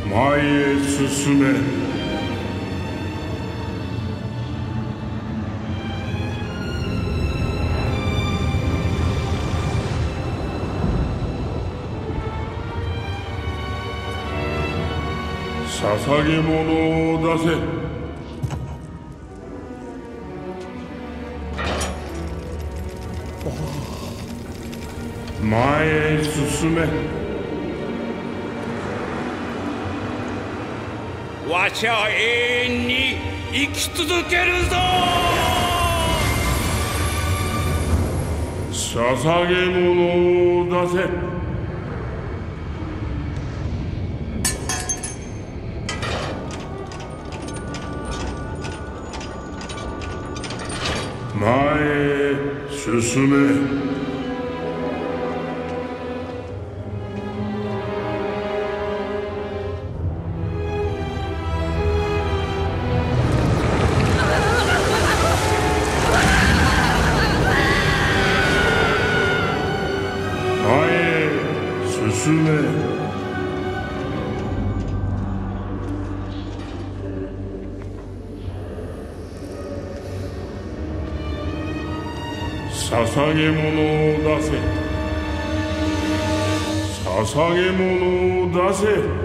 前へ進め。捧げ物を出せ。前へ進め。 わしは永遠に生き続けるぞ。 捧げ物を出せ。前へ進め。進め。捧げ物を出せ。捧げ物を出せ。